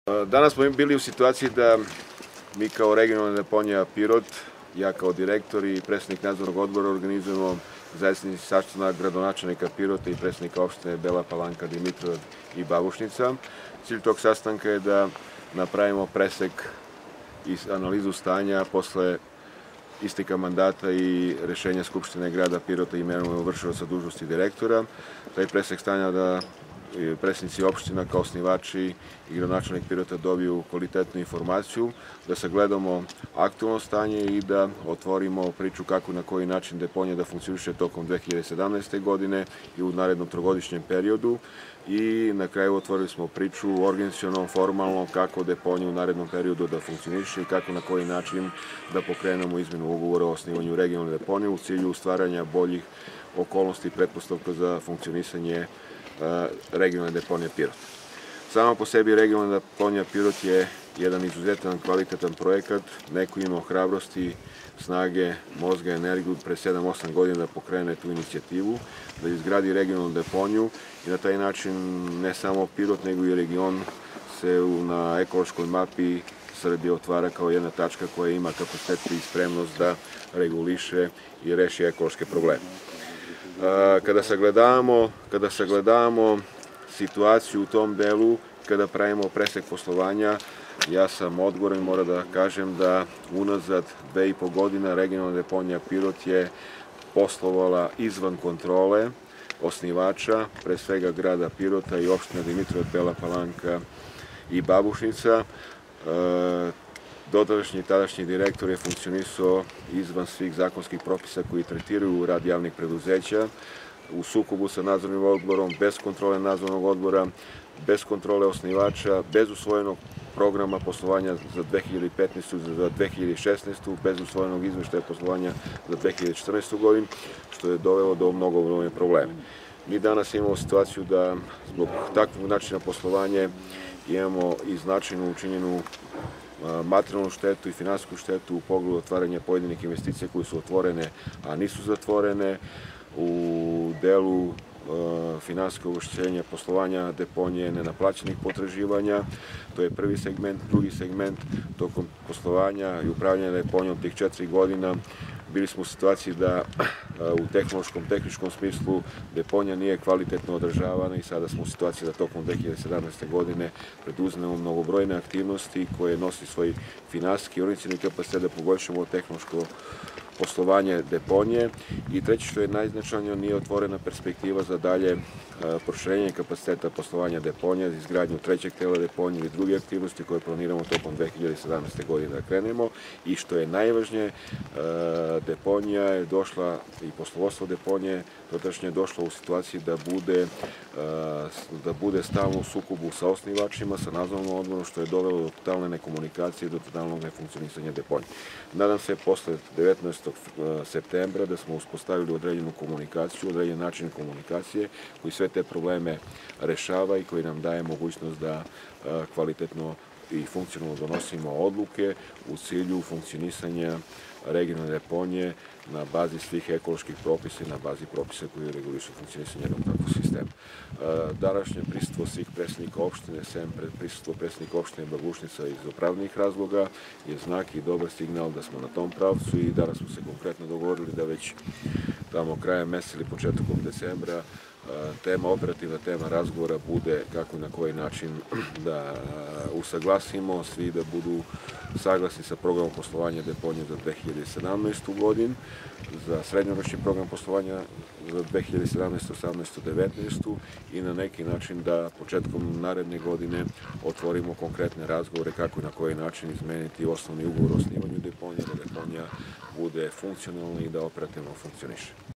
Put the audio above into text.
Danas smo bili u situaciji da mi kao regionalna deponija Pirot, ja kao direktor i predsednik nadzornog odbora organizujemo zajednički sastanak gradonačelnika Pirota i predsednika opštine Bela Palanka, Dimitrov i Babušnica. Cilj tog sastanka je da napravimo presek i analizu stanja posle isteka mandata i rešenja Skupštine grada Pirota i imenovanja vršioca dužnosti direktora. Taj presek stanja da predsednici opština kao osnivači i gradonačelnik Pirota dobiju kvalitetnu informaciju, da sagledamo aktualno stanje i da otvorimo priču kako i na koji način deponija da funkcioniše tokom 2017. godine i u narednom trogodišnjem periodu. I na kraju otvorili smo priču organizacionalno, formalno, kako deponija u narednom periodu da funkcioniše i kako na koji način da pokrenemo izmenu ugovora o osnivanju regionalne deponije u cilju stvaranja boljih okolnosti i pretpostavka za funkcionisanje regionalne deponije Pirot. Sama po sebi regionalna deponija Pirot je jedan izuzetan kvalitetan projekat. Neko imao hrabrosti, snage, mozga, energiju pre 7-8 godina da pokrene tu inicijativu, da izgradi regionalnu deponiju i na taj način ne samo Pirot nego i region se na ekološkoj mapi Srbije otvara kao jedna tačka koja ima kapacitet i spremnost da reguliše i reši ekološke probleme. Kada sagledavamo situaciju u tom delu, kada pravimo presek poslovanja, ja sam odgovoran i moram da kažem da unazad 2,5 godina regionalna deponija Pirot je poslovala izvan kontrole osnivača, pre svega grada Pirota i opština Dimitrov, Bela Palanka i Babušnica. Dotadašnji i tadašnji direktor je funkcionisao izvan svih zakonskih propisa koji tretiraju rad javnih preduzeća, u sukobu sa nadzornim odborom, bez kontrole nadzornog odbora, bez kontrole osnivača, bez usvojenog programa poslovanja za 2015. za 2016. bez usvojenog izveštaja poslovanja za 2014. godinu, što je dovelo do mnogobrojnih problema. Mi danas imamo situaciju da zbog takvog načina poslovanja imamo i značajno učinjenu materijalnu štetu i finansijsku štetu u pogledu otvaranja pojedinih investicija koje su otvorene, a nisu zatvorene, u delu finansijskog oštećenja poslovanja deponije nenaplaćenih potraživanja. To je prvi segment. Drugi segment, tokom poslovanja i upravljanja deponijom tih 4 godina bili smo u situaciji da u tehničkom smislu deponija nije kvalitetno održavana i sada smo u situaciji da tokom 2017. godine preduzmemo mnogobrojne aktivnosti koje nosi svoj finansijski i organizacioni kapacitet da poboljšamo tehnološko poslovanje deponije. I treće, što je najznačajnije, nije otvorena perspektiva za dalje proširenje kapaciteta poslovanja deponije, za izgradnju trećeg tela deponije ili druge aktivnosti koje planiramo tokom 2017. godine da krenemo. I što je najvažnije, deponija je došla i poslovodstvo deponije dotadašnje je došlo u situaciji da bude stalno u sukobu sa osnivačima, sa nadzornim odborom, što je dovelo do totalne nekomunikacije i do totalnog nefunkcionisanja deponije. Nadam se posle 19. septembra da smo uspostavili određenu komunikaciju, određen način komunikacije koji sve te probleme rešava i koji nam daje mogućnost da kvalitetno i funkcionalno donosimo odluke u cilju funkcionisanja regionalne deponije na bazi svih ekoloških propisa i na bazi propisa koji regulišu funkcionisanje jednog takvog sistema. Današnje prisustvo svih predsednika opštine, sem prisustvo predsednika opštine Babušnica iz opravdanih razloga, je znak i dobar signal da smo na tom pravcu i danas smo se konkretno dogovorili da već tamo krajem meseca ili početkom decembra operativna tema razgovora bude kako i na koji način da usaglasimo svi da budu saglasni sa programom poslovanja deponije za 2017. godinu, za srednjoročni program poslovanja za 2017. 18. 19. i na neki način da početkom naredne godine otvorimo konkretne razgovore kako i na koji način izmeniti osnovni ugovor o osnivanju deponije, da deponija bude funkcionalna i da operativno funkcioniše.